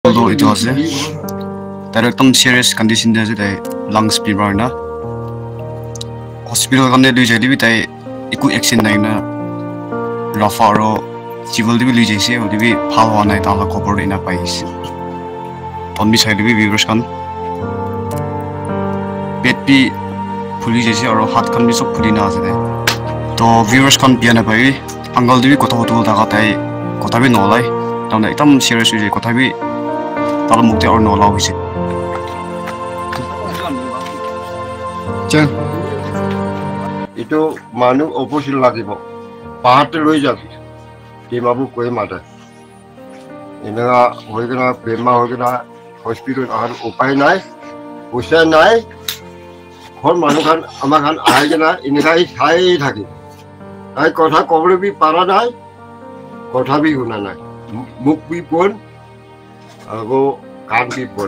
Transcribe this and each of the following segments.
Although it was there are serious condition there that lungs people na hospital kan do jadi bitai iku action nai na rafaro civil di li jaise odi bi phalwa nai ta la khobor ina pais ton bi side bi virus kan bet bi phuli jaise aro hat kan bi sob phuli na ase to virus kan bi na pai angal di bi kota hotul ta tai kota bi no lai ta na ekdam serious hui kota bi তার মুক্তি আর নলা হইছে চল এটো মানুহ অপশিল লাগিব পাহাড়তে লৈ যাবি টিমাবু কই মাতে এনেকা হৈ গনা বেমা হৈ গনা হসপিটাল আর উপায় নাই পয়সা নাই ঘর মানুহ খান আমার খান আই গনা এনেকাই খাই থাকি তাই কথা কবলে বি পারা নাই কথা বি শুনা নাই মুখ বি কোন আগো কান কি পড়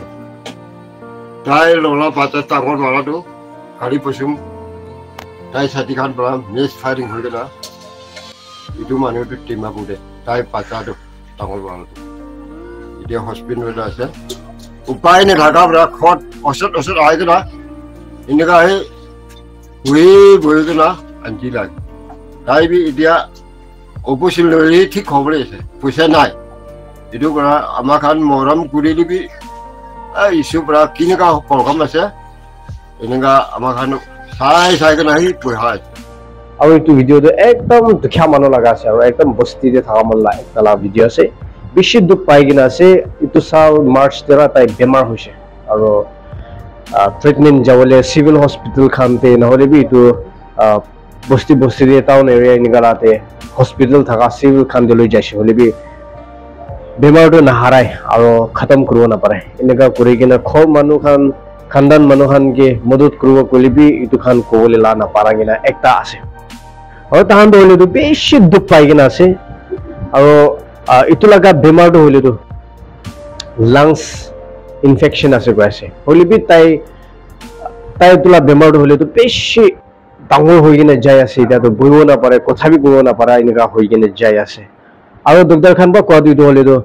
তাই লোলা পাতা তাগর মালাটো গাড়ি পছুম তাই সাথী খান পড়া মেস ফায়ারিং হয়ে গেল ইটু মানুষটো টিমা বুদে তাই পাতাটো তাগর মালাটো এতিয়া হসপিটাল আছে উপায় নে ঢাকা খত অসত অসত আই গেল এনেকা হে হুই বই গেল আনজি লাগ তাই বি এতিয়া অপশিল লৈ ঠিক খবরে আছে পয়সা নাই itu kena amakan moram kuri lebih isu berapa kini kau program masih ini kah amakan saya kena hi puhai और itu video tu एकदम दुखिया मानो लगा से और एकदम बस्ती दे था मन ला एक तला video से बिशी दुख पाएगी ना से itu साल मार्च तेरा ताई बेमार हुई से और treatment जावले civil hospital खानते ना होले भी itu बस्ती बस्ती दे town area ini कराते hospital था का civil खान दिलो जैसे होले भी বেমাৰটো নাহাৰাই আৰু খতম কৰিব নাপাৰে এনেকা কৰি কিনে খৰ মানুহ খান খানদান মানুহ খান কে মদত কৰিব কলিবি ইটো খান কবলে লা নাপাৰা কিনা একটা আছে আৰু তাহান হলেতো বেছি দুখ পাই কিনা আছে আৰু ইটো লগা বেমাৰটো হলেতো লাংস ইনফেকশন আছে কৈছে হলিবি তাই তোলা বেমাৰটো হলেতো বেছি ডাঙৰ হৈ কিনে যাই আছে এতিয়াতো বহিব নাপাৰে কথা বি ক'ব নাপাৰা এনেকা হৈ কিনে যাই আছে আৰু ডক্টৰ খান বা কোৱা দিটো হলেতো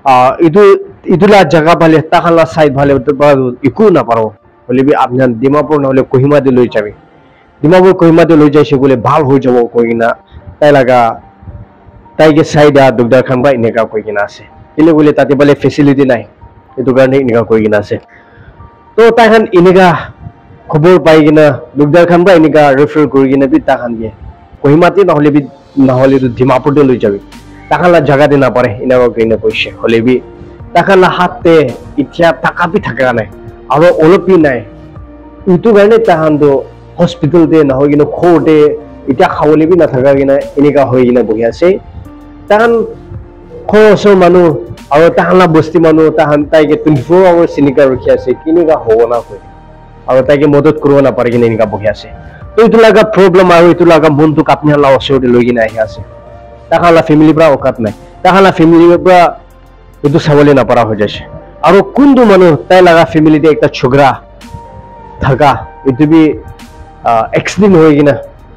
ইটোলা জায়গা ভালে তাখালা সাইড ভালে একো নাপাৰো হলেবি আপনার ডিমাপুর নহলে কোহিমা দি লৈ যাবি ডিমাপুর কোহিমা দি লৈ যাইছে বলে ভাল হৈ যাব কই না তাই লাগা তাইকে সাইডা ডক্টর খান বা এনেকা কই কিনা আছে এলে বলে তাতে বলে ফেসিলিটি নাই এটো কারণে এনেকা কই কিনা আছে তো তাই খান এনেকা খবর পাই কিনা ডক্টর খান বা এনেকা রেফার করি কিনা বি তাখান দিয়ে কোহিমাতে নহলে তো ডিমাপুরতে লৈ যাবি তাকালা জায়গা দি না পারে এনেকা কইনা কইছে হলেবি তাকালা হাতে ইতিয়া টাকা বি থাকা নাই আর অলপি নাই ইটো কারণে তাহানতো হসপিটাল দে না হয় কিনা খোটে ইতিয়া খাবলে বি না থাকা কিনা এনেকা হয়ে কিনা বহি আছে তাহান খসর মানুষ আর তাহানা বস্তি মানুষ তাহান তাইকে 24 আওয়ার্স এনেকা রখি আছে কিনেকা হব না কই আর তাইকে মদত করব না পারে কিনা এনেকা বহি আছে তো ইটো লাগা প্রবলেম আর ইটো লাগা বন্ধুক আপনি হালা অসরে লই কিনা আহি আছে তাহালা ফ্যামিলি পৰা অকাত নাই তাহালা ফ্যামিলি পৰা এটো সাবলে না পারা হৈ যাইছে আৰু কোনটো মানুহ তাই লাগা ফ্যামিলিতে একটা ছোকরা থাকা এটো বি এক্সিডেন্ট হৈ কিনা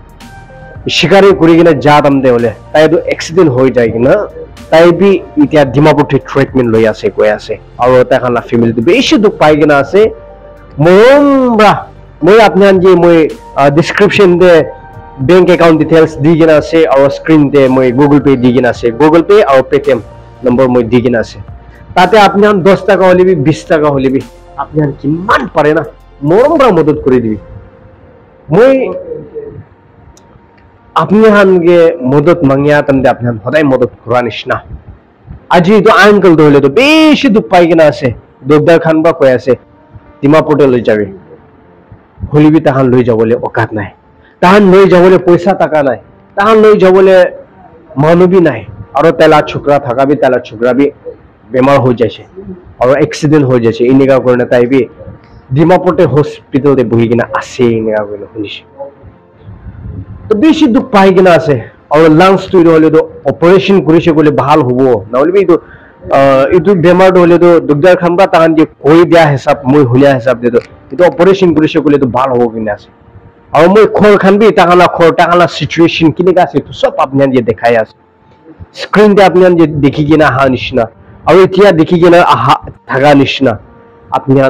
শিকারে কৰি কিনা জাত আমদে হলে তাই তো এক্সিডেন্ট হৈ যায় কিনা তাই বি ইতিয়া ডিমাপুরতে ট্রিটমেন্ট লৈ আছে কৈ আছে আৰু তাহালা ফ্যামিলিতে বেছি দুখ পাই কিনা আছে মৰমৰা মই আপনান যে মই ডেসক্রিপশন দে बैंक अकाउंट डिटेल्स दिगिना से और स्क्रीन ते মই गूगल पे दिगिना से गूगल पे और पेटीएम नंबर মই दिगिना से ताते आपनि हम 10 টাকা হলে বি 20 টাকা হলে বি আপনি আর কিমান পারে না মরমরা মদত করে দিবি মই আপনি হানগে মদত মাঙ্গিয়া তন্দে আপনি সদায় মদত করা নিশনা আজি তো আঙ্কেল তো হলে তো বেশি দুখ পাই কিনা আছে ডক্টর খান বা কই আছে ডিমাপুরতে লৈ যাবি হলিবি তাহান লৈ যাবলে অকাত নাই তাহান লৈ যাবলে পয়সা টাকা নাই তাহান লৈ যাবলে মানবী নাই আর তেলা ছোকরা থাকা বি তেলা ছোকরা বি বেমার হৈ যাইছে আর এক্সিডেন্ট হৈ যাইছে এনেকা করনে তাই বি ডিমাপুরতে হসপিটালতে বহি কিনা আছে এনেকা কইলে শুনিছে তো বেশি দুখ পাই কিনা আছে আর লাংস তো হলে তো অপারেশন করিছে বলে ভাল হবো না হলে বি ইটো বেমার হলে তো ডক্টর খান বা তাহান যে কই দিয়া হিসাব মই হুলিয়া হিসাব দে তো ইটো অপারেশন করিছে বলে তো ভাল হবো কিনা আছে और मैं खोर खान भी ताकाला सिचुएशन किने का से तो सब आपने ये दिखाया स्क्रीन पे आपने ये देखी कि ना हाँ निशना আৰু এতিয়া দেখি কিনে আহা থাকা নিচিনা আপুনি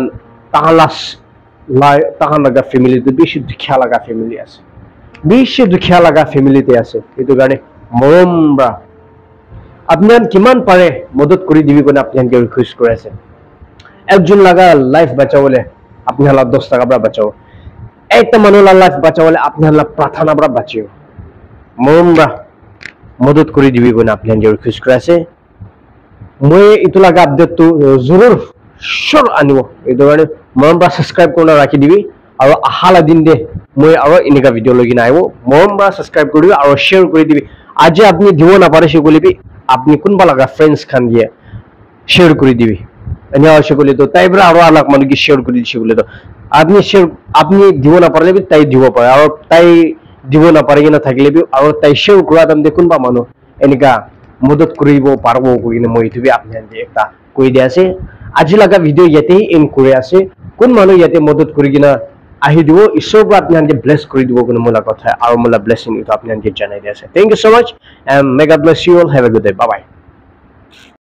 তাহান লগা ফেমিলিটো বেছি দুখীয়া লগা ফেমিলি আছে, বেছি দুখীয়া লগা ফেমিলিতে আছে। সেইটো কাৰণে মৰম বা আপুনি কিমান পাৰে মদত কৰি দিবি কোনে আপুনি ৰিকুৱেষ্ট কৰি আছে। একজন লগা লাইফ বাঁচাবলে আপনি 10 টাকা পৰা বাঁচাব, একটা মানুহ লাইফ বাঁচাবলে আপনি প্ৰাৰ্থনা পৰা বাঁচিব। মৰম বা মদত কৰি দিবি কোনে আপনি ৰিকুৱেষ্ট কৰি আছে। মই এইটো লগা আপডেটটো জৰুৰ শ্বৰ আনিব। এইটো কাৰণে মৰম বা সাবস্ক্ৰাইব কৰি ৰাখি দিবি আৰু আহালা দিন দে মই আৰু এনেকা ভিডিঅ' লৈ কিনে আহিব। মৰম বা সাবস্ক্ৰাইব কৰি দিবি আৰু শ্বেয়াৰ কৰি দিবি। আজি আপনি দিব নাপাৰে সেগুলিবি আপনি কোনবা লগা ফ্ৰেণ্ডছ খান দিয়ে শ্বেয়াৰ কৰি দিবি। এনে আছে বলে তো তাই পৰা আৰু আলাক মানুহ কি শ্বেয়াৰ কৰি দিছে বলে তো আপনি দিব নাপাৰলে বি তাই দিব পাৰে আৰু তাই দিব নাপাৰি কিনে থাকিলে বি আৰু তাই শ্বেয়াৰ কৰা তাম দেখোন বা মানুহ এনেকা মদত কৰিব পাৰব কিনে মই এইটো বি আপনি একটা কৈ দিয়া আছে। আজি লগা ভিডিঅ' ইয়াতেই এণ্ড কৰি আছে। কোন মানুহ ইয়াতে মদত কৰি কিনে আহি দিব ঈশ্বৰৰ পৰা আপনি ব্লেছ কৰি দিব কোনো মোলা কথা আৰু মোলা ব্লেছিং এইটো আপনি জানাই দিয়া আছে। Thank you so much and may God bless you all. Have a good day. Bye by.